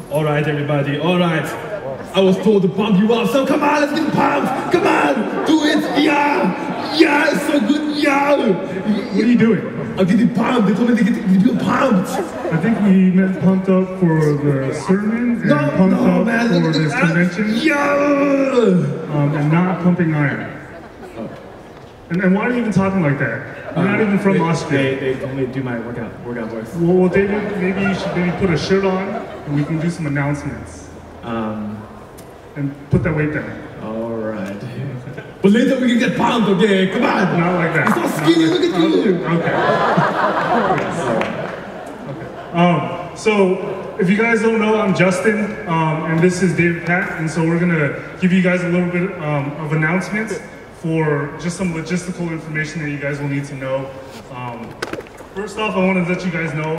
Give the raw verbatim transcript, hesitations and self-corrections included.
All right, everybody. All right. I was told to pump you up, so come on, let's get pumped. Come on, do it. Yeah, yeah, it's so good. Yeah. What are you doing? I'm getting pumped. They told me to get to be pumped. I think we meant pumped up for the sermon and No, pumped no, up man. for Look at this that. convention, Yeah. um, and not pumping iron. And, and why are you even talking like that? You're not even from they, Austria. They, they told me to do my workout, workout voice. Well, well, David, maybe you should maybe put a shirt on and we can do some announcements. Um, And put that weight down. all right. But later we can get pumped, okay? Come on. Not like that. You're so skinny, Not look at you. Okay. Okay. Um, so, if you guys don't know, I'm Justin, um, and this is David Pat, and so we're gonna give you guys a little bit um, of announcements for just some logistical information that you guys will need to know. Um, first off, I want to let you guys know